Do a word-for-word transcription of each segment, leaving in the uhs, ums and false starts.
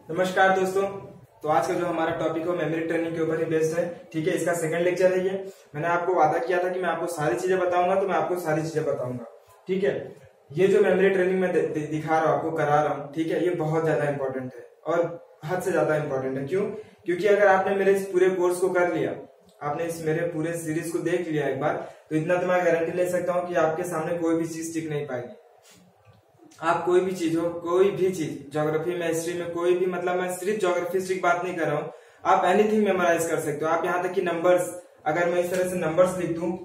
नमस्कार दोस्तों। तो आज का जो हमारा टॉपिक है मेमोरी ट्रेनिंग के ऊपर ही बेस्ड है। ठीक है, इसका सेकंड लेक्चर है ये। मैंने आपको वादा किया था कि मैं आपको सारी चीजें बताऊंगा, तो मैं आपको सारी चीजें बताऊंगा। ठीक है, ये जो मेमोरी ट्रेनिंग में दिखा रहा हूँ, आपको करा रहा हूँ, ठीक है, ये बहुत ज्यादा इंपॉर्टेंट है और हद से ज्यादा इंपॉर्टेंट है। क्यों? क्योंकि अगर आपने मेरे इस पूरे कोर्स को कर लिया, आपने इस मेरे पूरे सीरीज को देख लिया एक बार, तो इतना तो मैं गारंटी ले सकता हूँ कि आपके सामने कोई भी चीज टिक नहीं पाएगी। आप कोई भी चीज हो, कोई भी चीज, ज्योग्राफी में, हिस्ट्री में, कोई भी, मतलब मैं सिर्फ ज्योग्राफी हिस्ट्री की बात नहीं कर रहा हूँ, आप एनीथिंग मेमोराइज कर सकते हो। आप यहाँ तक कि नंबर्स, अगर मैं इस तरह से नंबर्स लिख दूं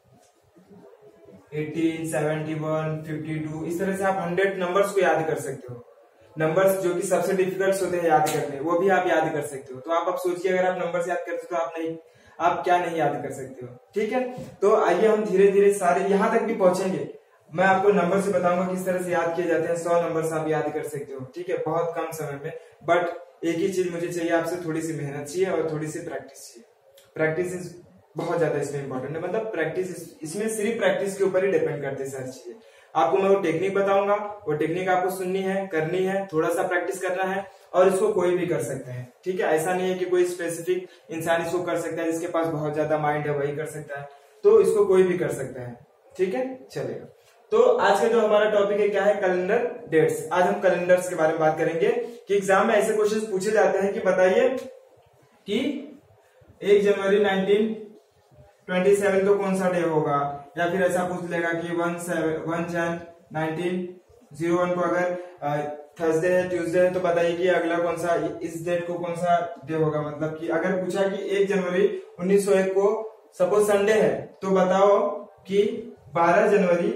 अठारह, इकहत्तर, बावन, इस तरह से आप हंड्रेड नंबर्स को याद कर सकते हो। नंबर्स जो कि सबसे डिफिकल्ट होते हैं याद करने, वो भी आप याद कर सकते हो। तो आप अब सोचिए, अगर आप नंबर्स याद करते हो तो आप नहीं, आप क्या नहीं याद कर सकते हो। ठीक है, तो आइए हम धीरे धीरे सारे यहाँ तक भी पहुंचेंगे। मैं आपको नंबर से बताऊंगा किस तरह से याद किए जाते हैं। सौ नंबर आप याद कर सकते हो, ठीक है, बहुत कम समय में। बट एक ही चीज मुझे चाहिए आपसे, थोड़ी सी मेहनत चाहिए और थोड़ी सी प्रैक्टिस चाहिए। प्रैक्टिस बहुत ज्यादा इसमें इंपॉर्टेंट है, मतलब प्रैक्टिस, इसमें सिर्फ प्रैक्टिस के ऊपर ही डिपेंड करते हैं सारी चीजें। आपको मैं वो टेक्निक बताऊंगा, वो टेक्निक आपको सुननी है, करनी है, थोड़ा सा प्रैक्टिस करना है, और इसको कोई भी कर सकता है। ठीक है, ऐसा नहीं है कि कोई स्पेसिफिक इंसान इसको कर सकता है, जिसके पास बहुत ज्यादा माइंड है वही कर सकता है, तो इसको कोई भी कर सकता है। ठीक है, चलेगा। तो आज का जो हमारा टॉपिक है क्या है? Calendar dates. आज हम कैलेंडर्स के बारे में बात करेंगे कि एग्जाम में ऐसे क्वेश्चंस पूछे जाते हैं कि बताइए कि एक जनवरी नाइनटीन ट्वेंटी सेवन को कौन सा डे होगा, या फिर ऐसा पूछ लेगा कि one one Jan nineteen zero one को अगर थर्सडे है, ट्यूसडे है, तो बताइए कि अगला कौन सा, इस डेट को कौन सा डे होगा। मतलब कि अगर पूछा कि एक जनवरी उन्नीस सौ एक को सपोज संडे है, तो बताओ कि बारह जनवरी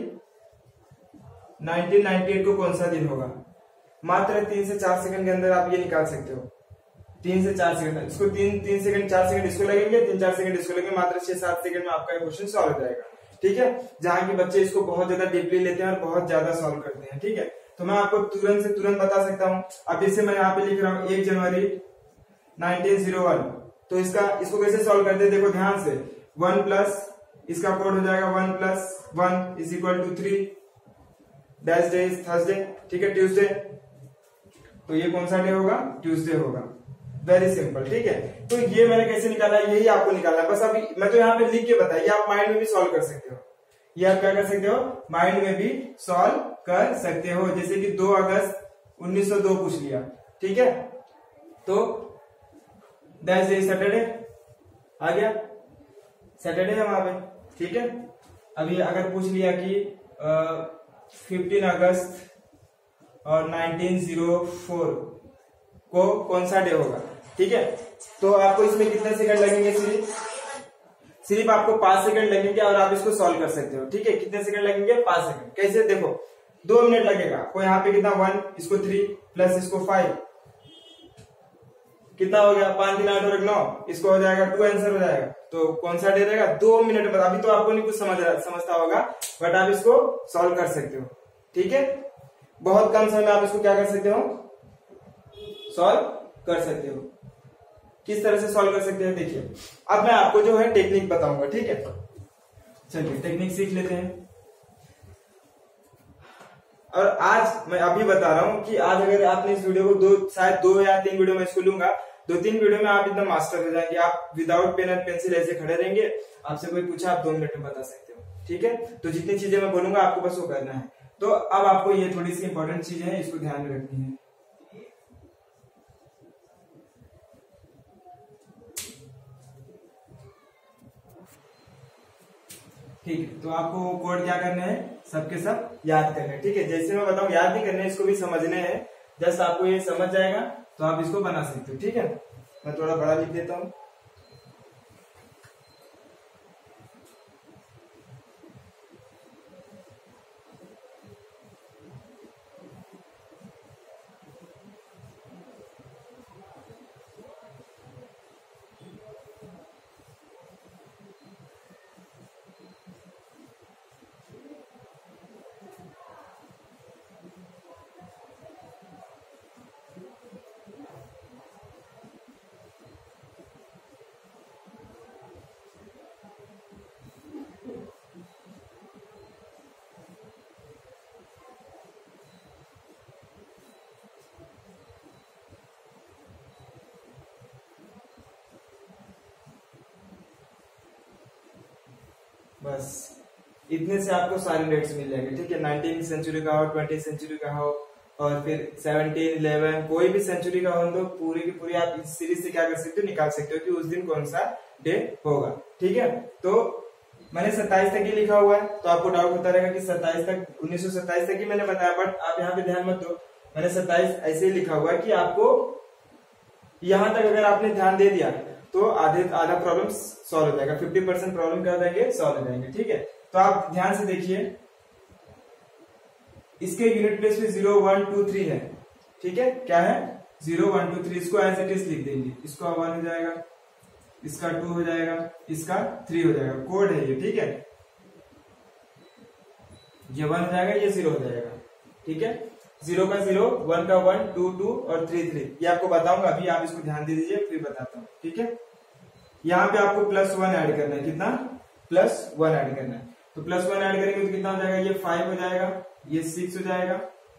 नाइनटीन नाइंटी एट को कौन सा दिन होगा। मात्र तीन से चार सेकंड के अंदर आप ये निकाल सकते हो। तीन से चार सेकंड, इसको तीन तीन सेकंड चार सेकंड इसको लगेंगे, तीन चार सेकंड इसको लगेंगे, मात्र छह सात सेकंड में आपका क्वेश्चन सॉल्व हो जाएगा। ठीक है, जहां के बच्चे इसको बहुत ज्यादा डीपली लेते हैं और बहुत ज्यादा सॉल्व करते हैं। ठीक है, तो मैं आपको तुरंत से तुरंत बता सकता हूँ। अब जैसे मैं यहाँ पे लिख रहा हूँ एक जनवरी नाइनटीन जीरो वन, तो इसका इसको कैसे सॉल्व करते हैं, देखो ध्यान से। वन प्लस इसका कोड हो जाएगा one plus one is equal to three, dash day is Thursday. ठीक है, ट्यूसडे, तो ये कौन सा डे होगा? ट्यूसडे होगा। Very simple. ठीक है, तो ये मैंने कैसे निकाला, यही आपको निकालना है। बस अभी मैं तो यहाँ पे लिख के बताइए, आप माइंड में भी सॉल्व कर सकते हो। ये आप क्या कर सकते हो? माइंड में भी सॉल्व कर सकते हो। जैसे कि दो अगस्त उन्नीस सौ दो पूछ लिया, ठीक है, तो डैश डे सैटरडे आ गया, सैटरडे है वहां पे। ठीक है, अभी अगर पूछ लिया कि फिफ्टीन अगस्त और नाइनटीन जीरो फोर को कौन सा डे होगा, ठीक है, तो आपको इसमें कितने सेकंड लगेंगे? सिर्फ सिर्फ आपको पांच सेकंड लगेंगे और आप इसको सॉल्व कर सकते हो। ठीक है, कितने सेकंड लगेंगे? पांच सेकंड। कैसे? देखो, दो मिनट लगेगा। कोई यहाँ पे कितना, वन, इसको थ्री, प्लस इसको फाइव, कितना हो गया? पांच दिन आठ और नौ, इसको हो जाएगा टू, आंसर हो जाएगा। तो कौन सा डे रहेगा? दो मिनट में। अभी तो आपको नहीं कुछ समझ समझता होगा, बट आप इसको सॉल्व कर सकते हो। ठीक है, बहुत कम समय में आप इसको क्या कर सकते हो? सॉल्व कर सकते हो। किस तरह से सॉल्व कर सकते हैं देखिए। अब मैं आपको जो है टेक्निक बताऊंगा। ठीक है, चलिए टेक्निक सीख लेते हैं। और आज मैं अभी बता रहा हूं कि आज अगर आपने इस वीडियो को दो, शायद दो या तीन वीडियो में इसको लूंगा, दो तीन वीडियो में आप एकदम मास्टर हो जाएंगे। आप विदाउट पेन एंड पेंसिल ऐसे खड़े रहेंगे, आपसे कोई पूछा आप दो मिनट में बता सकते हो। ठीक है, तो जितनी चीजें मैं बोलूंगा आपको बस वो करना है। तो अब आपको ये थोड़ी सी इंपॉर्टेंट चीजें हैं, इसको ध्यान में रखनी है। ठीक है, तो आपको कोड क्या करने हैं? सबके सब याद करने हैं। ठीक है, जैसे मैं बताऊं, याद नहीं करने, इसको भी समझने हैं। जस्ट आपको ये समझ जाएगा तो आप इसको बना सकते हो। ठीक है, मैं थोड़ा बड़ा लिख देता हूं। बस इतने से आपको सारे रेट्स मिल जाएंगे, ठीक है। नाइनटीन सेंचुरी का हो, ट्वेंटी सेंचुरी का हो, और फिर सेवनटीन, इलेवन, कोई भी सेंचुरी का हो तो पूरी की पूरी आप इस सीरीज से क्या कर सकते हो, निकाल सकते हो कि उस दिन कौन सा डे होगा, ठीक है। तो मैंने सत्ताईस तक ही लिखा हुआ है, तो आपको डाउट होता रहेगा कि सत्ताईस तक, उन्नीस सौ सत्ताईस तक ही मैंने बताया, बट आप यहाँ पे ध्यान मत दो, मैंने सत्ताईस ऐसे ही लिखा हुआ है कि आपको यहां तक अगर आपने ध्यान दे दिया तो आधे आधा प्रॉब्लम सॉल्व हो जाएगा, फिफ्टी परसेंट प्रॉब्लम क्या हो जाएंगे, सॉल्व हो जाएंगे, ठीक है। तो आप ध्यान से देखिए, इसके यूनिट प्लेस पे जीरो वन टू थ्री है, ठीक है, क्या है, जीरो वन टू थ्री, इसको एज इट इज लिख देंगे, इसका वन हो जाएगा, इसका टू हो जाएगा, इसका थ्री हो जाएगा, कोड है ये, ठीक है, ये वन हो जाएगा, ये जीरो हो जाएगा, ठीक है, जीरो का जीरो, वन का वन, टू टू और थ्री थ्री, ये आपको बताऊंगा, अभी आप इसको ध्यान दे दीजिए फिर बताता हूँ, ठीक है। यहाँ पे आपको प्लस वन ऐड करना है, कितना, प्लस वन ऐड करना है, तो प्लस वन ऐड करेंगे तो कितना हो जाएगा, ये फाइव हो जाएगा, ये सिक्स हो जाएगा,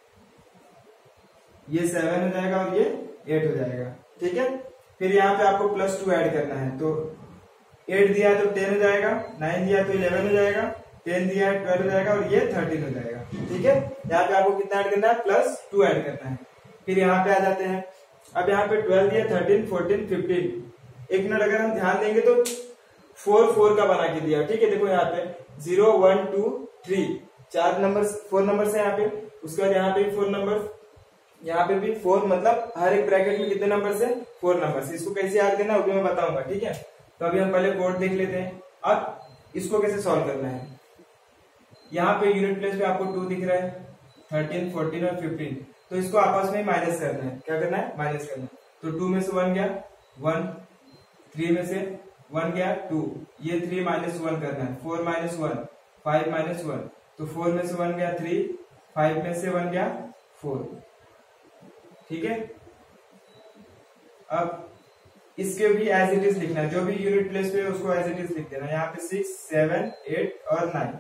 ये सेवन हो जाएगा और ये एट हो जाएगा, ठीक है। फिर यहाँ पे आपको प्लस टू ऐड करना है, तो एट दिया है तो टेन हो जाएगा, नाइन दिया तो इलेवन हो जाएगा, टेन दिया है ट्वेल्व हो जाएगा और ये थर्टीन हो जाएगा, ठीक है। यहाँ पे आपको कितना ऐड करना है, प्लस टू ऐड करना है। फिर यहाँ पे आ जाते हैं, अब यहाँ पे ट्वेल्व दिया, थर्टीन, फोर्टीन, फिफ्टीन, एक मिनट अगर हम ध्यान देंगे तो फोर फोर का बना के दिया, ठीक है। देखो यहाँ पे जीरो वन टू थ्री, चार नंबर, फोर नंबर है यहाँ पे, उसके बाद यहाँ पे फोर नंबर, यहाँ पे भी फोर, मतलब हर एक ब्रैकेट में कितने नंबर से, फोर नंबर से। इसको कैसे याद करना है वो भी मैं बताऊंगा, ठीक है। तो अभी हम पहले कोड देख लेते हैं, अब इसको कैसे सॉल्व करना है। यहाँ पे यूनिट प्लेस पे आपको टू दिख रहा है, थर्टीन, फोर्टीन और फिफ्टीन, तो इसको आपस में माइनस करना है, क्या करना है, माइनस करना है। तो टू में से वन गया, वन, थ्री में से वन गया, टू, ये थ्री माइनस वन करना है, four minus one, five minus one, तो फोर में से वन गया थ्री, फाइव में से वन गया फोर, ठीक है। अब इसके भी एज इट इज लिखना है, जो भी यूनिट प्लेस पे है उसको एज इट इज लिख देना। यहाँ पे सिक्स, सेवन, एट और नाइन,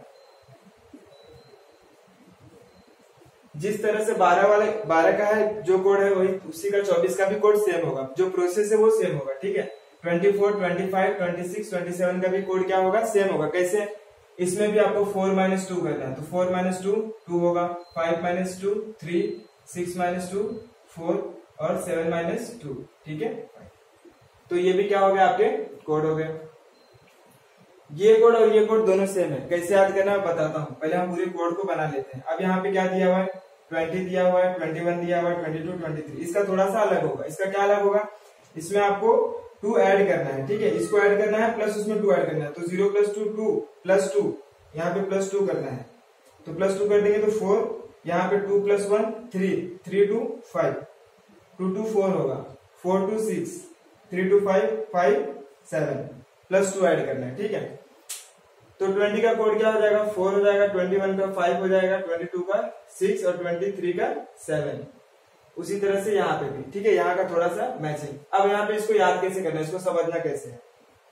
जिस तरह से बारह वाले बारह का है जो कोड है वही उसी का चौबीस का भी कोड सेम होगा, जो प्रोसेस है वो सेम होगा, ठीक है। Twenty four, twenty five, twenty six, twenty seven का भी कोड क्या होगा, सेम होगा। कैसे, इसमें भी आपको फोर माइनस टू करना है, तो फोर माइनस टू टू होगा, five minus two three, six minus two four और सेवन माइनस टू, ठीक है। तो ये भी क्या हो गया, आपके कोड हो गए। ये कोड और ये कोड दोनों सेम है, कैसे याद करना है बताता हूँ। पहले हम पूरे कोड को बना लेते हैं। अब यहाँ पे क्या दिया हुआ है, ट्वेंटी दिया हुआ है, ट्वेंटी वन दिया हुआ है, ट्वेंटी टू, ट्वेंटी थ्री, इसका थोड़ा सा अलग होगा। इसका क्या अलग होगा, इसमें आपको टू ऐड करना है, ठीक है, इसको ऐड करना है प्लस उसमें टू ऐड करना है, तो zero plus two two plus two, यहाँ पे प्लस टू करना है, तो प्लस टू कर देंगे तो फोर, यहाँ पे two plus one three, three two five, two two four होगा, four two six, three two five, five seven, plus two add करना है, ठीक है। तो ट्वेंटी का कोड क्या हो जाएगा, फोर हो जाएगा, ट्वेंटी वन का फाइव हो जाएगा, ट्वेंटी टू का सिक्स और ट्वेंटी थ्री का सेवन। उसी तरह से यहाँ पे भी, ठीक है, यहाँ का थोड़ा सा मैचिंग। अब यहाँ पे इसको याद कैसे करना है, इसको समझना कैसे है,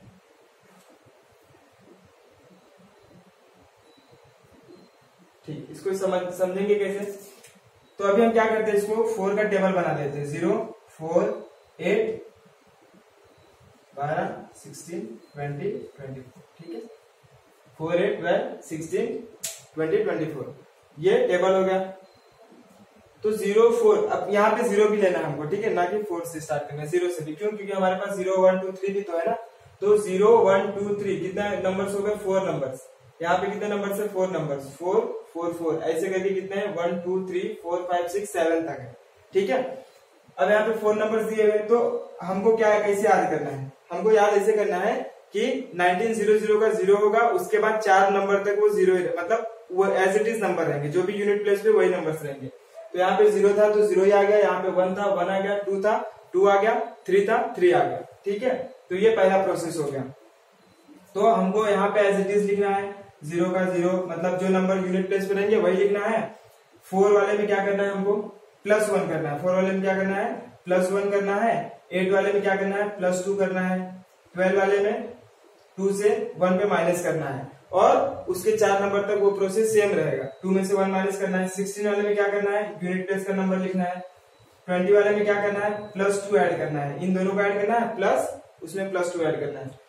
ठीक, इसको समझ समझेंगे कैसे। तो अभी हम क्या करते हैं, इसको फोर का टेबल बना देते हैं, जीरो, फोर, एट, बारह, सिक्सटीन, ट्वेंटी, ट्वेंटी फोर, ठीक है, four, eight, twelve, sixteen, twenty, twenty four, ये टेबल हो गया। तो जीरो, फोर, अब यहाँ पे जीरो भी लेना है हमको, ठीक है, ना कि फोर से स्टार्ट करना है, जीरो से भी, क्यों, क्योंकि हमारे पास जीरो वन टू थ्री भी तो है ना। तो जीरो वन टू थ्री कितना नंबर्स हो गए, फोर नंबर्स, यहाँ पे कितने नंबर्स है, four numbers, four four four, ऐसे करके कितने हैं, one two three four five six seven तक है, ठीक है। अब यहाँ पे फोर नंबर्स दिए हुए, तो हमको क्या है, कैसे याद करना है, हमको याद ऐसे करना है कि नाइनटीन जीरो जीरो का जीरो होगा, उसके बाद चार नंबर तक वो जीरो, मतलब वो एज इट इज नंबर रहेंगे, जो भी यूनिट प्लेस पे वही नंबर्स रहेंगे। तो यहाँ पे जीरो था तो जीरो ही आ गया, यहाँ पे वन था वन आ गया, टू था टू आ गया, थ्री था थ्री आ गया, ठीक है। तो ये पहला प्रोसेस हो गया। तो हमको यहाँ पे एज इट इज लिखना है, जीरो का जीरो, मतलब जो नंबर यूनिट प्लेस पे रहेंगे वही लिखना है। फोर वाले में क्या करना है, हमको प्लस वन करना है, फोर वाले में क्या करना है, प्लस वन करना है। एट वाले में क्या करना है, प्लस टू करना है। ट्वेल्व वाले में टू से वन पे माइनस करना है, और उसके चार नंबर तक वो प्रोसेस सेम रहेगा, टू में से वन माइनस करना है। सिक्सटीन वाले में क्या करना है, यूनिट प्लेस का नंबर लिखना है। ट्वेंटी वाले में क्या करना है, प्लस टू ऐड करना है, इन दोनों को ऐड करना है, प्लस उसमें प्लस टू ऐड करना है।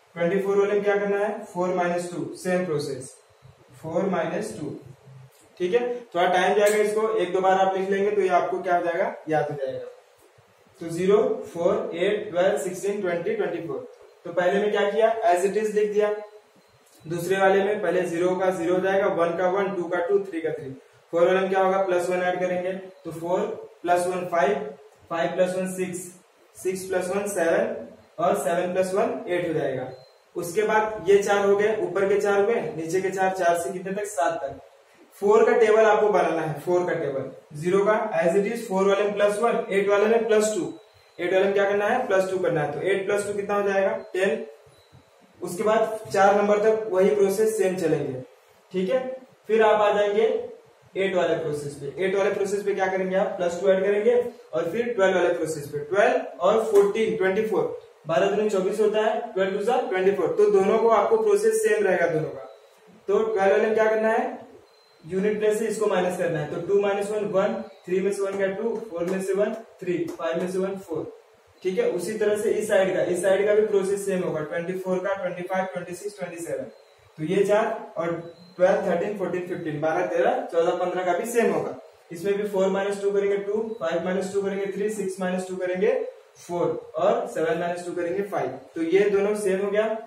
ट्वेंटी फोर वाले में क्या करना है, four minus two, same process, four minus two. ठीक है, थोड़ा टाइम जाएगा, इसको एक दो बार आप लिख लेंगे तो ये आपको क्या हो जाएगा, याद हो जाएगा। तो zero, four, eight, twelve, sixteen, twenty, twenty four. तो पहले में क्या किया, एज इट इज लिख दिया। दूसरे वाले में पहले जीरो का जीरो हो जाएगा, वन का वन, टू का टू, थ्री का थ्री। फोर वाले में क्या होगा, प्लस वन ऐड करेंगे तो four plus one five, five plus one six, six plus one seven और सेवन प्लस वन एट हो जाएगा। उसके बाद ये चार हो गए, ऊपर के चार हुए, नीचे के चार, चार से कितने तक, सात तक। फोर का टेबल आपको बनाना है, फोर का टेबल, जीरो का एज इट इज, फोर वाले में प्लस वन, एट वाले में प्लस टू, एट वाले में क्या करना है, प्लस टू करना है। तो एट प्लस टू कितना हो जाएगा, टेन। उसके बाद चार नंबर तक वही प्रोसेस सेम चलेंगे। ठीक है, फिर आप आ जाएंगे एट वाले प्रोसेस पे। एट वाले प्रोसेस पे क्या करेंगे आप, प्लस टू ऐड करेंगे और फिर ट्वेल्व वाले प्रोसेस पे, ट्वेल्व और फोर्टीन, ट्वेंटी फोर, बारह दूनी चौबीस होता है, ट्वेल्व टू सा ट्वेंटी फोर। तो दोनों को आपको प्रोसेस सेम रहेगा दोनों का। तो ट्वेल्व वाले में क्या करना है, यूनिट प्लेस से इसको माइनस करना है। तो two minus one one, three में से वन गया टू, फोर में से वन थ्री, फाइव में से वन फोर। ठीक है, उसी तरह से इस साइड का, इस साइड का भी प्रोसेस सेम होगा, ट्वेंटी फोर का, twenty five, twenty six, twenty seven. तो ये चार और ट्वेल्व, थर्टीन, फोर्टीन, फिफ्टीन, बारह, तेरह, चौदह, पंद्रह का भी सेम होगा। इसमें भी फोर माइनस टू करेंगे टू, फाइव माइनस टू करेंगे थ्री, सिक्स माइनस टू करेंगे फोर और सेवन माइनस टू करेंगे फाइव। तो ये दोनों सेम हो गया।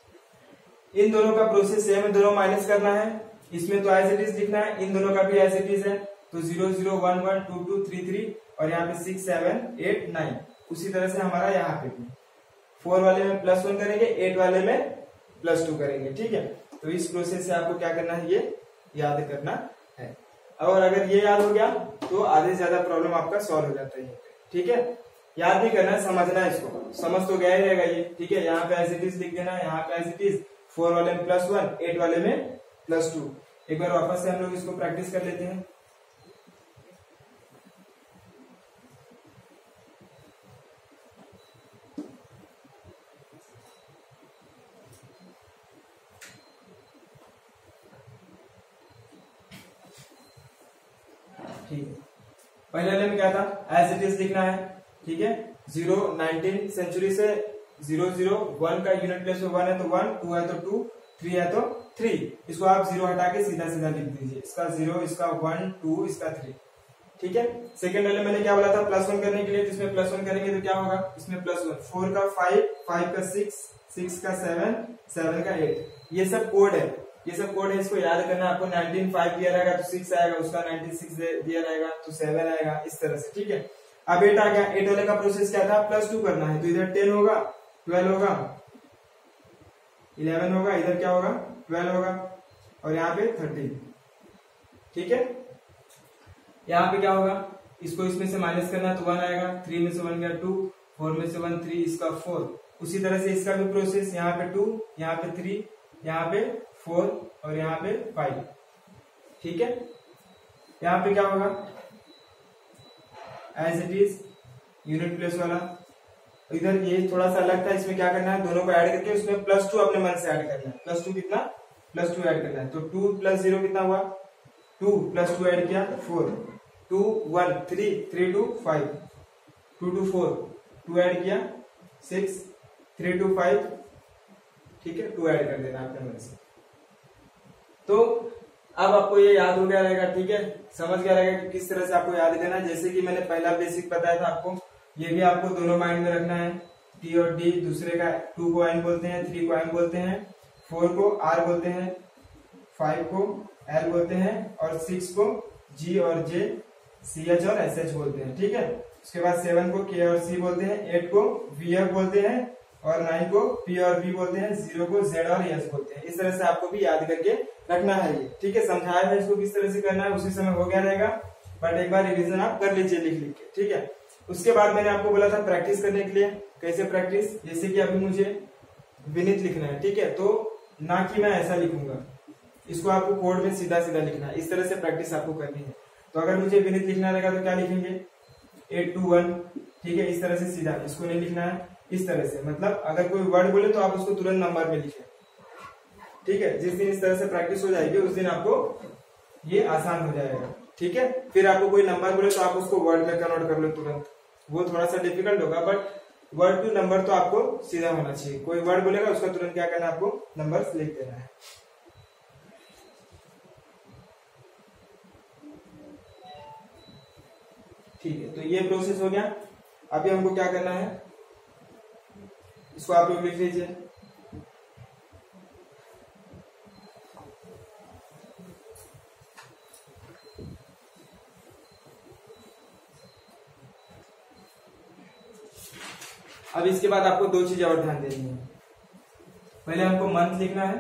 इन दोनों का प्रोसेस सेम है, दोनों माइनस करना है। इसमें तो एज इट इज लिखना है, इन दोनों का भी एज इट इज है। तो zero zero, one one, two two, three three और यहाँ पे सिक्स सेवन एट नाइन। उसी तरह से हमारा यहाँ पे भी फोर वाले में प्लस वन करेंगे, एट वाले में प्लस टू करेंगे। ठीक है, तो इस प्रोसेस से आपको क्या करना है, ये याद करना है। और अगर ये याद हो गया तो आधे से ज्यादा प्रॉब्लम आपका सॉल्व हो जाता है। ठीक है, याद नहीं करना है, समझना है इसको, समझ तो गया ही रहेगा ये। ठीक है, यहाँ पे एज इट इज लिख देना है, यहाँ पे एज इट इज, फोर वाले में प्लस वन, एट वाले में प्लस टू। एक बार वापस से हम लोग इसको प्रैक्टिस कर लेते हैं। ठीक है, पहले वाले में क्या था, एज इट इज लिखना है। ठीक है, जीरो नाइनटीन सेंचुरी से जीरो जीरो, वन का यूनिट प्लेस में वन है तो वन, टू है तो टू, थ्री है तो थ्री। इसको आप जीरो हटा के सीधा सीधा लिख दीजिए, इसका जीरो, इसका वन, टू, इसका थ्री। ठीक है, सेकंड वाले मैंने क्या बोला था, प्लस वन करने के लिए, जिसमें प्लस वन करेंगे तो क्या होगा, इसमें प्लस वन, फोर का फाइव, फाइव का सिक्स, सिक्स का सेवन, सेवन का एट। ये सब कोड है, ये सब कोड है, इसको याद करना। आपको नाइनटीन फाइव दिया रहेगा तो सिक्स आएगा, उसका नाइनटीन सिक्स दिया रहेगा तो सेवन आएगा, इस तरह से। ठीक है, अब एट आ गया। एट वाले का प्रोसेस क्या था, प्लस टू करना है। तो इधर टेन होगा, ट्वेल्व होगा, इलेवन होगा, इधर क्या होगा, ट्वेल्व होगा और यहाँ पे थर्टीन। ठीक है, यहाँ पे क्या होगा, इसको इसमें से माइनस करना है तो वन आएगा, थ्री में से वन गया टू, फोर में से वन थ्री, इसका फोर। उसी तरह से इसका भी प्रोसेस, यहाँ पे टू, यहाँ पे थ्री, यहाँ पे फोर और यहाँ पे फाइव। ठीक है, यहाँ पे क्या होगा, as it is unit place वाला। इधर ये थोड़ा सा अलग था, इसमें क्या करना है, दोनों को ऐड करके उसमें प्लस टू अपने मन से ऐड करना है। प्लस टू कितना, प्लस टू ऐड करना है। तो टू प्लस जीरो कितना हुआ, टू प्लस टू ऐड किया four, two one three, three two five, two two four, two add किया सिक्स, थ्री टू फाइव। ठीक है, टू ऐड कर देना अपने मन से। तो अब आपको ये याद हो गया रहेगा। ठीक है, समझ गया रहेगा कि किस तरह से आपको याद करना है। जैसे कि मैंने पहला बेसिक बताया था आपको, ये भी आपको दोनों माइंड में रखना है। टी और डी, दूसरे का टू को एन बोलते हैं, थ्री को एम बोलते हैं, फोर को आर बोलते हैं, फाइव को एल बोलते हैं और सिक्स को जी और जे, सी एच और एस एच बोलते हैं। ठीक है, उसके बाद सेवन को के और सी बोलते हैं, एट को वी एफ बोलते हैं और नाइन को पी और बी बोलते हैं, जीरो को जेड और एस बोलते हैं। इस तरह से आपको भी याद करके रखना है ये। ठीक है, समझाया है इसको किस तरह से करना है, उसी समय हो गया रहेगा, बट एक बार रिवीजन आप कर लीजिए लिख लिख के। ठीक है, उसके बाद मैंने आपको बोला था प्रैक्टिस करने के लिए। कैसे प्रैक्टिस, जैसे कि अभी मुझे विनीत लिखना है। ठीक है, तो ना कि मैं ऐसा लिखूंगा, इसको आपको कोड में सीधा सीधा लिखना है। इस तरह से प्रैक्टिस आपको करनी है। तो अगर मुझे विनीत लिखना रहेगा तो क्या लिखेंगे, एट टू वन। ठीक है, इस तरह से सीधा, इसको नहीं लिखना है, इस तरह से। मतलब अगर कोई वर्ड बोले तो आप उसको तुरंत नंबर में लिखें। ठीक है, जिस दिन इस तरह से प्रैक्टिस हो जाएगी उस दिन आपको ये आसान हो जाएगा। ठीक है, फिर आपको कोई नंबर बोले तो आप उसको वर्ड में कन्वर्ट कर लो तुरंत। वो थोड़ा सा डिफिकल्ट होगा, बट वर्ड टू नंबर तो आपको सीधा होना चाहिए, कोई वर्ड बोलेगा उसका तुरंत क्या करना है, आपको नंबर लिख देना है। ठीक है, तो ये प्रोसेस हो गया। अभी हमको क्या करना है, इसको आप लोग लिख लीजिए। अब इसके बाद आपको दो चीजें और ध्यान देनी है। पहले हमको मंथ लिखना है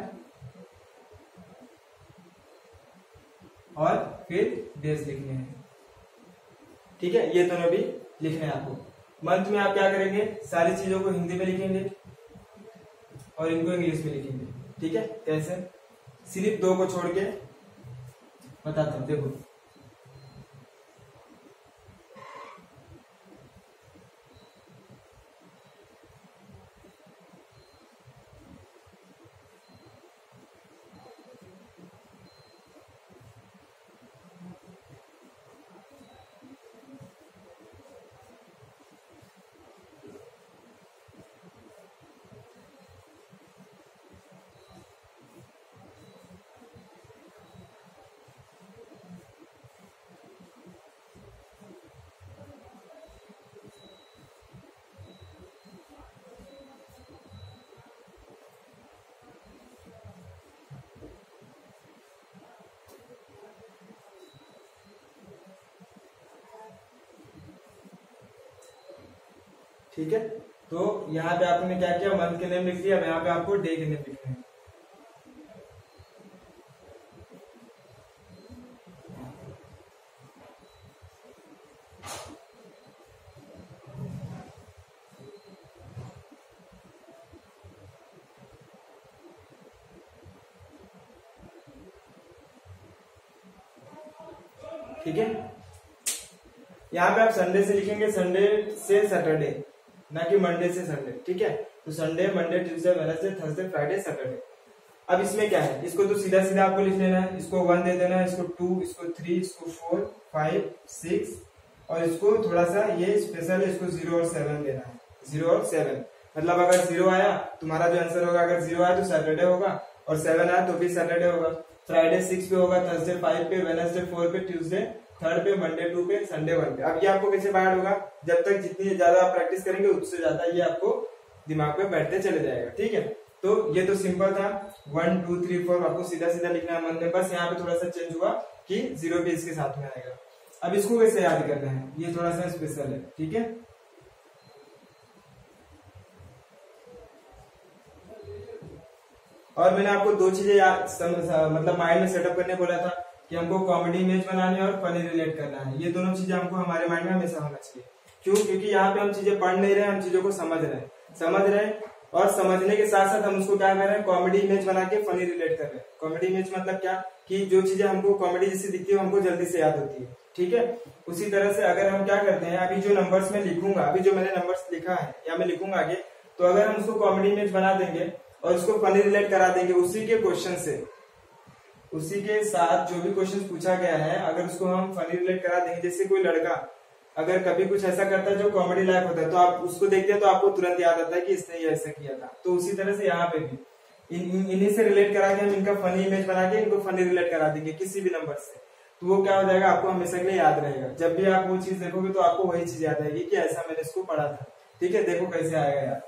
और फिर डेज लिखने हैं। ठीक है, ये दोनों भी लिखने हैं आपको। मंथ में आप क्या करेंगे, सारी चीजों को हिंदी में लिखेंगे और इनको इंग्लिश में लिखेंगे। ठीक है, कैसे, सिर्फ दो को छोड़ के बताता हूं, देखो। ठीक है, तो यहाँ पे आपने क्या किया, मंथ के नेम लिख दिया। अब यहाँ पे आपको डे के नेम लिखने हैं। ठीक है, यहाँ पे आप संडे से लिखेंगे, संडे से सैटरडे, ना कि मंडे से संडे। ठीक है, तो Sunday, Monday, Tuesday, Wednesday, Thursday, Friday, Saturday. अब इसमें क्या है, इसको तो सीधा सीधा आपको लिख लेना है। इसको वन दे देना है, इसको टू, इसको थ्री, इसको फोर, फाइव, सिक्स, और इसको थोड़ा सा ये स्पेशल है, इसको जीरो और सेवन देना है। जीरो और सेवन मतलब अगर जीरो आया तुम्हारा जो आंसर होगा, अगर जीरो आया तो सैटरडे होगा, और सेवन आया तो भी सैटरडे होगा। फ्राइडे सिक्स पे होगा, थर्सडे फाइव पे, वेडनेसडे फोर पे, ट्यूसडे थर्ड पे, मंडे टू पे, संडे वन पे। अब ये आपको कैसे बाहर होगा, जब तक जितनी ज्यादा आप प्रैक्टिस करेंगे उससे ज्यादा ये आपको दिमाग में बैठते चले जाएगा। ठीक है, तो ये तो सिंपल था, वन टू थ्री फोर आपको सीधा सीधा लिखना है मन में। बस यहाँ पे थोड़ा सा चेंज हुआ कि जीरो भी इसके साथ में आएगा। अब इसको कैसे याद करना है, ये थोड़ा सा स्पेशल है। ठीक है, और मैंने आपको दो चीजें याद मतलब माइंड में सेटअप करने बोला था कि हमको कॉमेडी इमेज बनानी है और फनी रिलेट करना है। ये दोनों चीजें हमको हमारे माइंड में हमेशा होना चाहिए। क्यों, क्योंकि यहाँ पे हम चीजें पढ़ नहीं रहे, हम चीजों को समझ रहे हैं समझ रहे हैं और समझने के साथ साथ हम उसको क्या कर रहे हैं, कॉमेडी इमेज बना के फनी रिलेट कर रहे हैं। कॉमेडी इमेज मतलब क्या, कि जो चीजें हमको कॉमेडी जैसी दिखती है हमको जल्दी से याद होती है। ठीक है, उसी तरह से अगर हम क्या करते हैं, अभी जो नंबर्स में लिखूंगा, अभी जो मैंने नंबर्स लिखा है या मैं लिखूंगा आगे, तो अगर हम उसको कॉमेडी इमेज बना देंगे और उसको फनी रिलेट करा देंगे उसी के क्वेश्चन से, उसी के साथ जो भी क्वेश्चन पूछा गया है, अगर उसको हम फनी रिलेट करा देंगे, जैसे कोई लड़का अगर कभी कुछ ऐसा करता है जो कॉमेडी लायक होता है तो आप उसको देखते हैं तो आपको तुरंत याद आता है कि इसने ये ऐसा किया था। तो उसी तरह से यहाँ पे भी इन इन्हीं से रिलेट करा के हम इनका फनी इमेज बना के इनको फनी रिलेट करा देंगे किसी भी नंबर से, तो वो क्या हो जाएगा, आपको हमेशा के लिए याद रहेगा। जब भी आप वो चीज देखोगे तो आपको वही चीज याद आएगी कि ऐसा मैंने इसको पढ़ा था। ठीक है, देखो कैसे आएगा यार।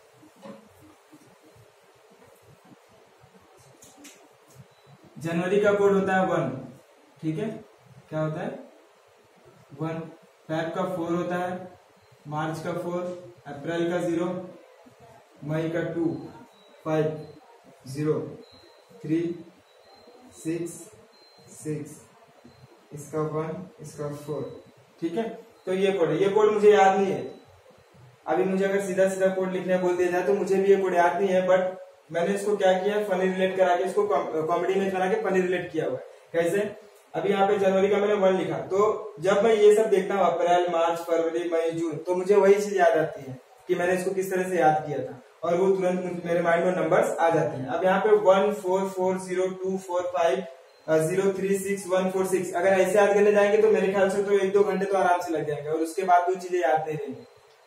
जनवरी का कोड होता है वन। ठीक है, क्या होता है, वन। फेब का फोर होता है, मार्च का फोर, अप्रैल का जीरो, मई का two, five, zero, three, six, six, इसका वन, इसका फोर। ठीक है, तो ये कोड है। ये कोड मुझे याद नहीं है, अभी मुझे अगर सीधा सीधा कोड लिखने बोल दिया जाए तो मुझे भी ये कोड याद नहीं है, बट मैंने इसको क्या किया, फनी रिलेट करा के इसको कॉमेडी इमेज बना के फनी रिलेट किया हुआ है। कैसे, अभी यहाँ पे जनवरी का मैंने वन लिखा, तो जब मैं ये सब देखता हूँ अप्रैल, मार्च, फरवरी, मई, जून, तो मुझे वही चीज याद आती है कि मैंने इसको किस तरह से याद किया था, और वो तुरंत मेरे माइंड में नंबर्स आ जाते हैं। अब यहाँ पे one four four zero two four five zero three six one four six अगर ऐसे याद करने जाएंगे तो मेरे ख्याल से तो एक दो घंटे तो आराम से लग जाएंगे और उसके बाद वो चीजें याद नहीं रहेंगी।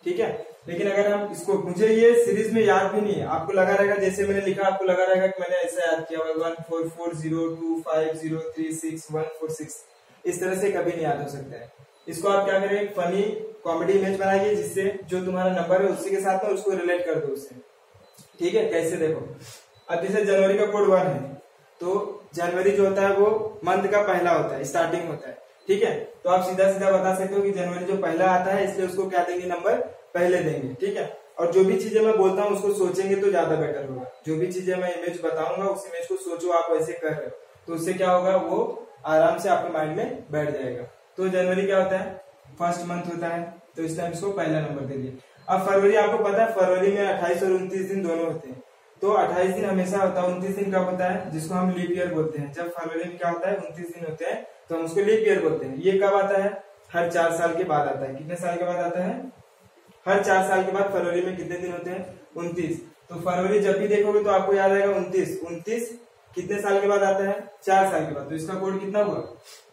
ठीक है। लेकिन अगर हम इसको, मुझे ये सीरीज में याद भी नहीं है, आपको लगा रहेगा जैसे मैंने लिखा आपको लगा रहेगा कि मैंने ऐसा याद किया हुआ one four four zero two five zero three six one four six, इस तरह से कभी नहीं याद हो सकता है। इसको आप क्या करेंगे, फनी कॉमेडी इमेज बनाइए जिससे जो तुम्हारा नंबर है उसी के साथ में उसको रिलेट कर दो उससे, ठीक है। कैसे देखो, अब जैसे जनवरी का कोड वन है तो जनवरी जो होता है वो मंथ का पहला होता है, स्टार्टिंग होता है, ठीक है। तो आप सीधा सीधा बता सकते हो कि जनवरी जो पहला आता है इसलिए उसको क्या देंगे, नंबर पहले देंगे, ठीक है। और जो भी चीजें मैं बोलता हूँ उसको सोचेंगे तो ज्यादा बेटर होगा। जो भी चीजें मैं इमेज बताऊंगा उस इमेज को सोचो आप वैसे कर रहे हो तो उससे क्या होगा, वो आराम से आपके माइंड में बैठ जाएगा। तो जनवरी क्या होता है, फर्स्ट मंथ होता है, तो इस टाइम इसको पहला नंबर दे दिए। अब फरवरी, आपको पता है फरवरी में अट्ठाईस और उनतीस दिन दोनों होते हैं, तो अट्ठाईस दिन हमेशा होता है, उनतीस दिन कब होता है, जिसको हम लीप ईयर बोलते हैं। जब फरवरी में क्या होता है, उनतीस दिन होते हैं तो हम उसको लीप ईयर बोलते हैं। ये कब आता है, हर चार साल के बाद आता है। कितने साल के बाद आता है, हर चार साल के बाद फरवरी में कितने दिन होते हैं, उनतीस। तो फरवरी जब भी देखोगे तो आपको याद आएगा उनतीस। उनतीस कितने साल के बाद आता है, चार साल के बाद। तो इसका कोड कितना हुआ,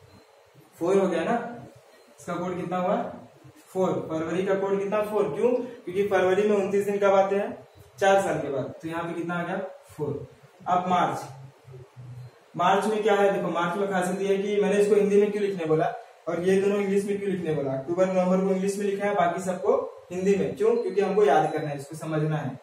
फोर हो गया ना। इसका कोड कितना हुआ, फोर। फरवरी का कोड कितना, फोर। क्यों, क्योंकि फरवरी में उनतीस दिन कब आते हैं, चार साल के बाद। तो यहाँ पे कितना आ गया, फोर। अब मार्च, मार्च में क्या है, देखो मार्च में खासियत ये है कि मैंने इसको हिंदी में क्यों लिखने बोला और ये दोनों इंग्लिश में क्यों लिखने बोला। अक्टूबर नवंबर को इंग्लिश में लिखा है, बाकी सबको हिंदी में। क्यों, क्योंकि हमको याद करना है, इसको समझना है।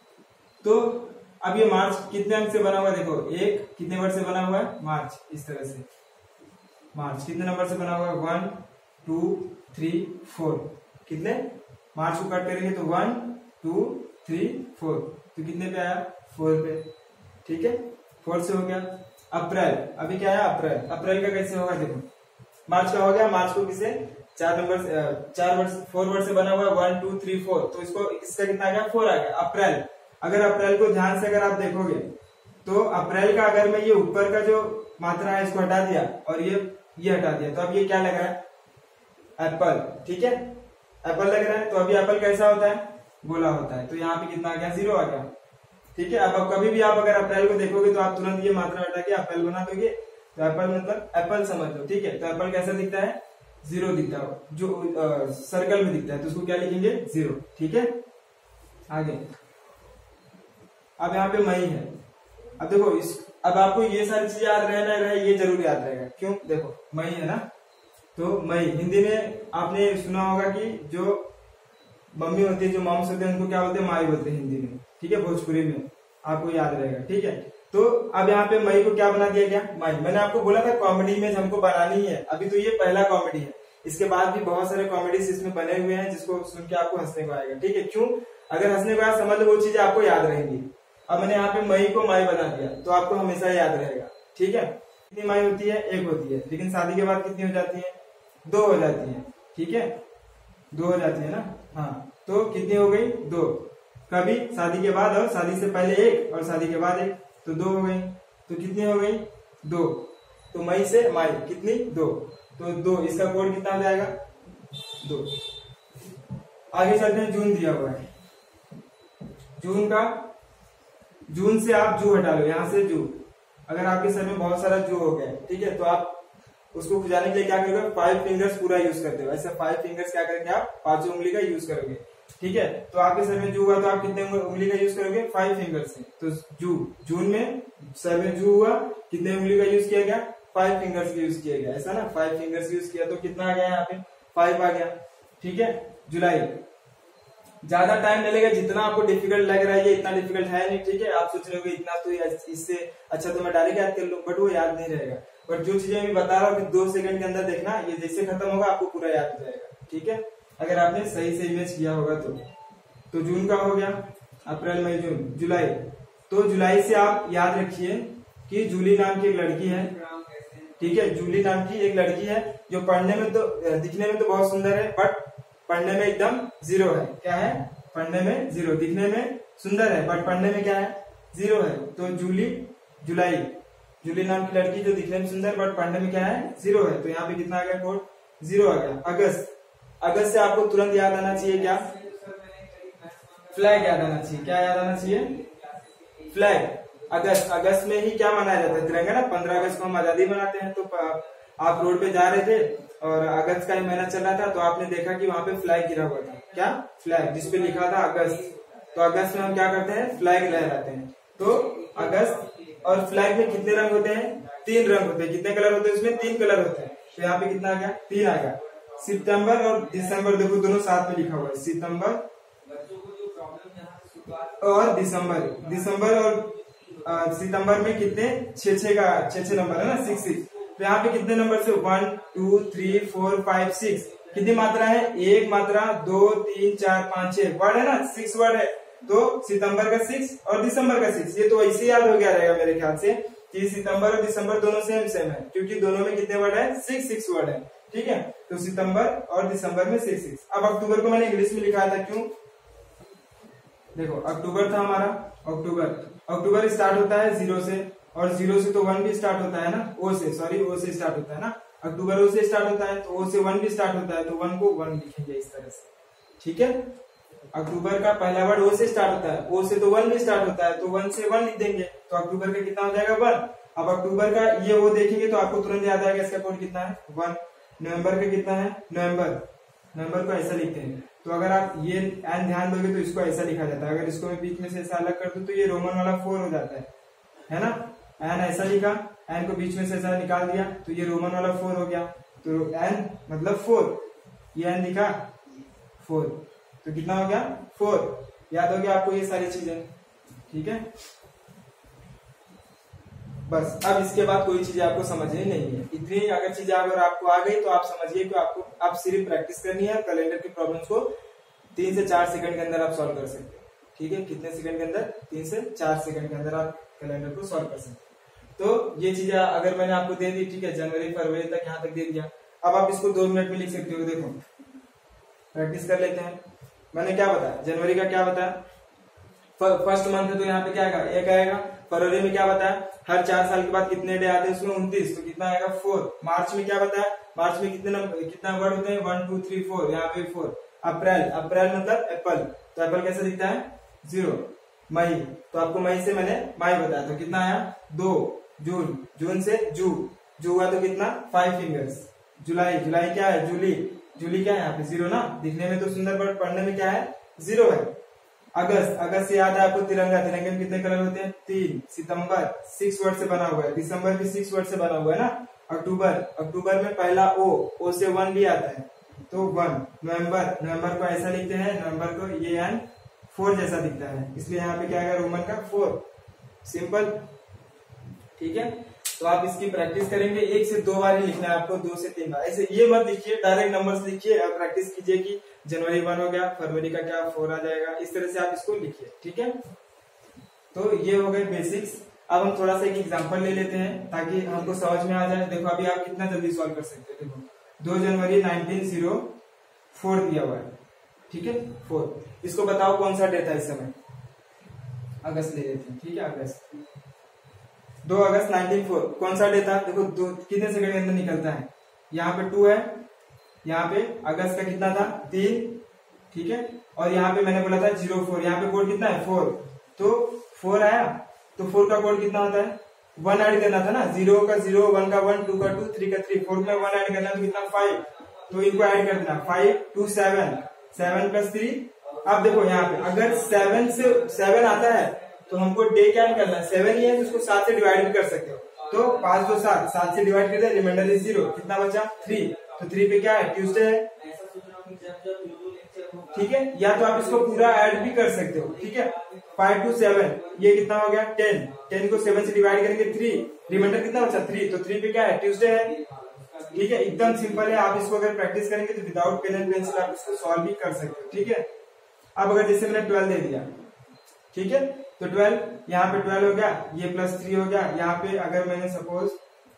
तो अब ये मार्च कितने अंक से बना हुआ है, देखो एक कितने वर्ड से बना हुआ है, मार्च। इस तरह से मार्च कितने नंबर से बना हुआ है, वन टू थ्री फोर। कितने, मार्च को कट करेंगे तो वन टू थ्री फोर, तो कितने पे आया, फोर पे, ठीक है। फोर से हो गया। अप्रैल, अभी क्या है अप्रैल। अप्रैल का कैसे होगा, देखो मार्च का हो गया, मार्च को किसे, चार नंबर, चार वर्ड, फोर वर्ड से बना हुआ है, वन टू थ्री फोर, तो इसको इसका कितना आ गया, फोर आ गया। अप्रैल, अगर अप्रैल को ध्यान से अगर आप देखोगे तो अप्रैल का अगर मैं ये ऊपर का जो मात्रा है इसको हटा दिया और ये ये हटा दिया तो अब ये क्या लग रहा है, एप्पल, ठीक है। एप्पल लग रहा है, तो अभी एप्पल कैसा होता है, गोला होता है। तो यहाँ पे कितना आ गया, जीरो आ गया, ठीक है। अब अब कभी भी आप अगर अप्रैल को देखोगे तो आप तुरंत ये मात्रा हटा के एप्पल बना दोगे, तो एप्पल मतलब एप्पल समझ लो, ठीक है। तो एप्पल कैसा दिखता है, जीरो दिखता है, जो आ, सर्कल में दिखता है, तो उसको क्या लिखेंगे, जीरो, ठीक है। आगे अब यहाँ पे मई है। अब देखो इस, अब आपको ये सारी चीजें याद रहे ना रहे, ये जरूर याद रहेगा। क्यों, देखो मई है ना, तो मई हिंदी में आपने सुना होगा कि जो मम्मी होती है, जो मॉम्स होते हैं उनको क्या बोलते हैं, माई बोलते हैं हिंदी में, ठीक है। भोजपुरी में आपको याद रहेगा, ठीक है। तो अब यहाँ पे मई को क्या बना दिया गया, माई। मैंने आपको बोला था कॉमेडी इमेज हमको बनानी है, अभी तो ये पहला कॉमेडी है, इसके बाद भी बहुत सारे कॉमेडीज इसमें बने हुए हैं जिसको सुन के आपको हंसने को आएगा, ठीक है। क्यों, अगर हंसने को आया समझ लो वो चीजें आपको याद रहेंगी। अब मैंने यहाँ पे मई को माई बना दिया तो आपको हमेशा याद रहेगा, ठीक है। कितनी माई होती है, एक होती है, लेकिन शादी के बाद कितनी हो जाती है, दो हो जाती है, ठीक है। दो हो जाती है ना, हाँ। तो कितनी हो गई, दो। कभी शादी के बाद, और शादी से पहले एक और शादी के बाद एक, तो दो हो गई। तो कितनी हो गई, दो। तो मई से माई कितनी, दो, तो दो। इसका कोड कितना हो जाएगा, दो। आगे चलते हैं, जून दिया हुआ है। जून का, जून से आप जू हटा लो, यहां से जू। अगर आपके सर में बहुत सारा जू हो गया, ठीक है, तो आप उसको खुजाने के लिए क्या करोगे, फाइव फिंगर्स पूरा यूज करते हो। ऐसे फाइव फिंगर्स क्या करके आप पांचों उंगली का यूज करोगे, ठीक है। तो आपके सर में जू हुआ तो आप कितने उंगली का यूज करोगे, फाइव फिंगर्स से। तो जू, जून में सर में जू हुआ, कितने उंगली का यूज किया गया, फाइव फिंगर्स का यूज किया गया, ऐसा ना, फाइव फिंगर्स यूज किया तो कितना आ गया यहाँ पे, फाइव आ गया, ठीक है। जुलाई, ज्यादा टाइम नहीं लगेगा, जितना आपको डिफिकल्ट लग रहा है ये इतना डिफिकल्ट है नहीं, ठीक है। आप सोच रहे हो इतना तो इससे अच्छा तो मैं डायरेक्ट याद कर लूं, बट वो याद नहीं रहेगा। बट जो चीजें मैं बता रहा हूँ कि दो सेकंड के अंदर देखना, ये जैसे खत्म होगा आपको पूरा याद हो जाएगा, ठीक है, अगर आपने सही से इमेज किया होगा तो। तो जून का हो गया, अप्रैल मई जून। जुलाई, तो जुलाई से आप याद रखिए कि जूली नाम की एक लड़की है, ठीक है। जूली नाम की एक लड़की है जो पढ़ने में तो, दिखने में तो बहुत सुंदर है, बट पढ़ने में एकदम जीरो है। क्या है, पढ़ने में जीरो, दिखने में सुंदर है बट पढ़ने में क्या है, जीरो है। तो जूली, जुलाई, जूली नाम की लड़की जो दिखने में सुंदर बट पढ़ने में क्या है, जीरो है। तो यहाँ पे कितना आ गया, कोड जीरो आ गया। अगस्त, अगस्त से आपको तुरंत याद आना चाहिए क्या, फ्लैग याद आना चाहिए। क्या याद आना चाहिए, फ्लैग। अगस्त, अगस्त में ही क्या मनाया जाता है, तिरंगा ना। पंद्रह अगस्त को हम आजादी मनाते हैं। तो आप रोड पे जा रहे थे और अगस्त का ही महीना चल रहा था तो आपने देखा कि वहां पे फ्लैग गिरा हुआ था। क्या फ्लैग, जिसपे लिखा था अगस्त। तो अगस्त में हम क्या करते हैं, फ्लैग लहराते हैं। तो अगस्त, और फ्लैग में कितने रंग होते हैं, तीन रंग होते हैं। कितने कलर होते हैं उसमें, तीन कलर होते हैं। तो यहाँ पे कितना आ गया, तीन आ गया। सितंबर और दिसंबर देखो दोनों साथ में लिखा हुआ है, सितंबर और दिसंबर। दिसंबर और आ, सितंबर में कितने, छह छह का छह छह नंबर है ना, सिक्स सिक्स। तो यहाँ पे कितने नंबर से, one two three four five six. कितनी मात्रा है, एक मात्रा, दो तीन चार पाँच छह वर्ड है ना, सिक्स वर्ड है। तो सितंबर का सिक्स और दिसंबर का सिक्स, ये तो ऐसे याद हो गया रहेगा मेरे ख्याल से कि सितंबर और दिसंबर दोनों सेम सेम है, क्योंकि दोनों में कितने वर्ड है, सिक्स सिक्स वर्ड है। ठीक है, तो सितंबर और दिसंबर में सिक्स सिक्स। अब अक्टूबर को मैंने इंग्लिश में लिखा था, क्यों, देखो अक्टूबर था हमारा, अक्टूबर अक्टूबर स्टार्ट होता है जीरो से, और जीरो से तो वन भी स्टार्ट होता है ना, ओ से, सॉरी ओ से स्टार्ट होता है ना, अक्टूबर ओ से स्टार्ट होता है, तो ओ से वन भी स्टार्ट होता है, तो वन को वन लिखेंगे इस तरह से। ठीक है, अक्टूबर का पहला वर्ड ओ से स्टार्ट होता है, ओ से तो वन भी स्टार्ट होता है, तो वन से वन लिख देंगे, तो अक्टूबर का कितना हो जाएगा, वन। अब अक्टूबर का ये वो देखेंगे तो आपको तुरंत याद आएगा इसका कोड कितना है, वन। नवंबर का कितना है, नवंबर, नवंबर को ऐसा लिखते हैं। तो अगर आप ये एन ध्यान दोगे तो इसको ऐसा लिखा जाता है, अगर इसको मैं बीच में से ऐसा अलग कर दूं तो ये रोमन वाला फोर हो जाता है, है ना। एन ऐसा लिखा, एन को बीच में से ऐसा निकाल दिया तो ये रोमन वाला फोर हो गया, तो एन मतलब फोर, ये एन लिखा फोर, तो कितना हो गया, फोर। याद हो गया आपको ये सारी चीजें, ठीक है। बस अब इसके बाद कोई चीज आपको समझनी नहीं है, इतनी अगर चीजें अगर आपको आ गई तो आप समझिए कि आपको आप सिर्फ प्रैक्टिस करनी है। कैलेंडर के प्रॉब्लम्स को तीन से चार सेकंड के अंदर आप सॉल्व कर सकते हो, ठीक है। कितने सेकंड के अंदर, तीन से चार सेकंड के अंदर आप कैलेंडर को सॉल्व कर सकते हो। तो ये चीजें अगर मैंने आपको दे दी, ठीक है, जनवरी फरवरी तक यहाँ तक दे दिया। अब आप इसको दो मिनट में लिख सकते हो। देखो प्रैक्टिस कर लेते हैं। मैंने क्या बताया, जनवरी का क्या बताया, फर्स्ट मंथ है तो यहाँ पे क्या आएगा, एक आएगा। फरवरी में क्या बताया, हर चार साल के बाद कितने डे आते हैं, उसमें उनतीस, तो कितना आएगा, फोर। मार्च में क्या बताया, मार्च में कितने नंबर, कितना वर्ड होते हैं, वन टू थ्री फोर, यहाँ पे फोर। अप्रैल, अप्रैल मतलब एप्पल, तो एप्पल कैसे दिखता है, जीरो। मई, तो आपको मई से मैंने मई बताया, तो कितना आया, दो। जून, जून से जू, जू हुआ तो कितना, फाइव फिंगर्स। जुलाई, जुलाई क्या है, जूली, जूली क्या है, यहाँ पे जीरो ना, दिखने में तो सुंदर बट पढ़ने में क्या है, जीरो है। अगस्त, अगस्त से याद है आपको तिरंगा, तिरंगे में कितने कलर होते हैं, तीन। सितंबर सिक्स वर्ड से बना हुआ है, दिसंबर भी सिक्स वर्ड से बना हुआ है ना। अक्टूबर, अक्टूबर में पहला ओ, ओ से वन भी आता है, तो वन। नवंबर, नवंबर को ऐसा लिखते हैं, नवंबर को ये एन फोर जैसा दिखता है, इसलिए यहाँ पे क्या आएगा, रोमन का फोर। सिंपल, ठीक है। तो आप इसकी प्रैक्टिस करेंगे, एक से दो बार ही लिखना है आपको, दो से तीन बार। ऐसे ये मत लिखिए, डायरेक्ट नंबर्स लिखिए और प्रैक्टिस कीजिए कि जनवरी वन हो गया, फरवरी का क्या फोर आ जाएगा, इस तरह से आप इसको लिखिए, ठीक है। तो ये हो गए बेसिक्स। अब हम थोड़ा सा एक एग्जांपल ले लेते हैं ताकि हमको समझ में आ जाए। देखो अभी आप कितना जल्दी सॉल्व कर सकते हैं। देखो दो जनवरी नाइनटीन जीरो फोर दिया हुआ है, ठीक है, फोर। इसको बताओ कौन सा डे था इस समय, अगस्त ले लेते हैं, ठीक है, अगस्त। दो अगस्त नाइनटीन फोर कौन सा डे था, देखो दो कितने सेकंड के अंदर निकलता है, यहाँ पे टू है, यहाँ पे अगस्त का कितना था, तीन, ठीक है। और यहाँ पे मैंने बोला था जीरो फोर, यहाँ पे कोड कितना है, फोर, तो फोर आया। तो फोर का कोड कितना होता है, वन ऐड करना था ना, जीरो का जीरो, वन का वन, टू का टू, थ्री का थ्री, फोर में वन ऐड करना तो कितना, फाइव। तो इनको ऐड कर देना, five two seven, seven plus three. अब देखो यहाँ पे अगर सेवन से सेवन आता है तो हमको डे क्या निकालना है, सेवन ही है, तो उसको सात से डिवाइड भी कर सकते हो। तो पांच दो सात, सात से डिवाइड कर दे, रिमाइंडर इज जीरो, कितना बचा, थ्री। तो थ्री पे क्या है, ट्यूसडे है, ठीक है। या तो आप इसको पूरा ऐड भी कर सकते हो, ठीक है। फाइव टू सेवन, ये कितना हो गया, टेन। टेन को सेवन से डिवाइड करेंगे, थ्री, रिमाइंडर कितना बचा, थ्री। तो थ्री पे क्या है, ट्यूसडे है, ठीक है। एकदम सिंपल है। आप इसको अगर प्रैक्टिस करेंगे तो विदाउट पेन एंड पेंसिल आप इसको सॉल्व भी कर सकते हो, ठीक है। अब अगर जैसे मैंने ट्वेल्व दे दिया, ठीक है, तो ट्वेल्व, यहाँ पे ट्वेल्व हो गया, ये प्लस थ्री हो गया। यहाँ पे अगर मैंने सपोज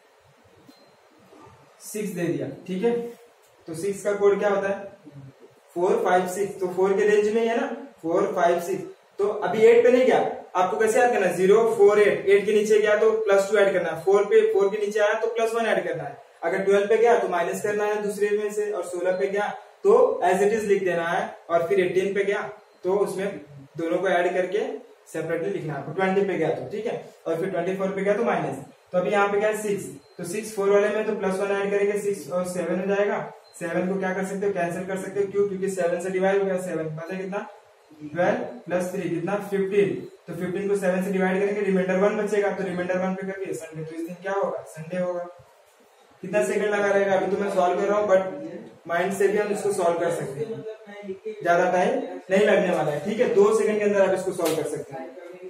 सिक्स दे दिया, ठीक है, तो सिक्स का कोड क्या होता है, फोर फाइव सिक्स। तो फोर के रेंज में है ना, फोर फाइव सिक्स। तो अभी एट पे नहीं गया, आपको कैसे याद करना है, जीरो फोर एट, एट के नीचे गया तो प्लस टू ऐड करना है, फोर पे फोर के नीचे आया तो प्लस वन ऐड करना है। अगर ट्वेल्व पे गया तो माइनस करना है दूसरे में से, और सोलह पे गया तो एज इट इज लिख देना है, और फिर एटीन पे गया तो उसमें दोनों को ऐड करके सेपरेटली लिखना है। ट्वेंटी पे गया तो ठीक है, और फिर ट्वेंटी फोर पे गया तो माइनस। तो अभी यहाँ पे क्या है, सिक्स। तो सिक्स फोर वाले में तो प्लस वन ऐड करेंगे, सिक्स और सेवन हो जाएगा, सेवन को क्या कर सकते हो, कैंसिल कर सकते हो। क्यों? क्योंकि सेवन से डिवाइड हो गया, सेवन बचा कितना, ट्वेल्व प्लस थ्री कितना, फिफ्टीन। तो फिफ्टीन को सेवन से डिवाइड करेंगे, रिमाइंडर वन बचेगा, तो रिमाइंडर वन पे करके संडे, तो इस दिन क्या होगा, संडे होगा। कितना सेकंड लगा रहेगा, अभी तो मैं सॉल्व कर रहा हूँ, बट माइंड से भी हम इसको सॉल्व कर सकते हैं, ज्यादा टाइम नहीं लगने वाला है। ठीक है, दो सेकंड के अंदर आप इसको सॉल्व कर सकते हैं।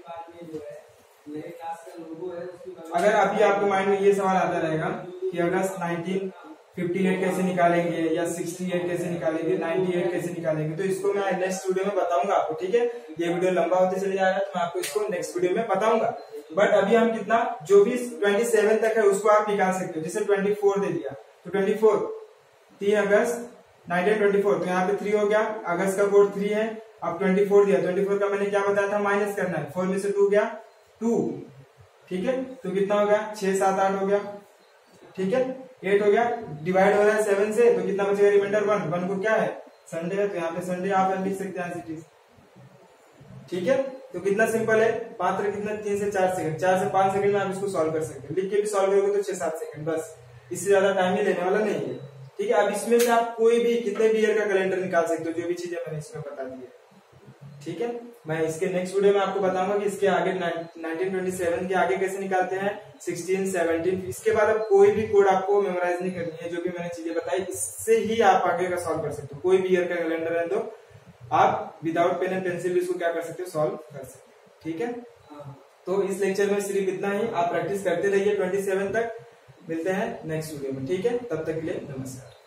अगर अभी आपके माइंड में ये सवाल आता रहेगा कि अगस्त नाइनटीन फिफ्टी एट कैसे निकालेंगे या सिक्सटी एट कैसे निकालेंगे, नाइंटी एट कैसे निकालेंगे, तो इसको मैं नेक्स्ट वीडियो में बताऊंगा आपको। ठीक है, ये वीडियो लंबा होते चले जा रहा है, तो मैं आपको इसको नेक्स्ट वीडियो में बताऊंगा। बट अभी हम कितना, जो भी ट्वेंटी सेवन तक है उसको आप निकाल सकते हो। जैसे ट्वेंटी फोर दे दिया, तो ट्वेंटी फोर तीन अगस्त नाइनटीन ट्वेंटी फोर, तो यहाँ पे थ्री हो गया, अगस्त का कोड थ्री है। अब ट्वेंटी फोर दिया, ट्वेंटी फोर का मैंने क्या बताया था, माइनस करना है, फोर में से टू गया टू। ठीक है, तो कितना हो गया, छह सात आठ हो गया। ठीक है, एट हो गया, डिवाइड हो रहा है सेवन से, तो कितना बचेगा, रिमाइंडर वन। वन को क्या है, संडे है, तो यहाँ पे संडे आप लिख सकते हैं सिटीज। ठीक है, तो कितना सिंपल है, मात्र कितना, तीन से चार सेकंड, चार से पांच सेकंड में आप इसको सॉल्व कर सकते हैं। लिख के भी सॉल्व करोगे तो छह सात सेकंड, बस, इससे ज्यादा टाइम ही लेने वाला नहीं है। ठीक है, अब इसमें से आप कोई भी कितने भी ईयर का कैलेंडर निकाल सकते हो, जो भी चीजें मैंने इसमें बता दी है। ठीक है, मैं इसके नेक्स्ट वीडियो में आपको बताऊंगा कि इसके आगे नाइनटीन ट्वेंटी सेवन के आगे कैसे निकालते हैं, सिक्सटीन सेवनटीन। इसके बाद अब कोई भी कोड आपको मेमोराइज नहीं करनी है, जो भी मैंने चीजें बताई इससे ही आप आगे का सॉल्व कर सकते हो। कोई भी ईयर का कैलेंडर है तो आप विदाउट पेन एंड पेंसिल इसको क्या कर सकते हो, सॉल्व कर सकते हो। ठीक है, तो इस लेक्चर में सिर्फ इतना ही, आप प्रैक्टिस करते रहिए ट्वेंटी सेवन तक। मिलते हैं नेक्स्ट वीडियो में। ठीक है, तब तक के लिए नमस्कार।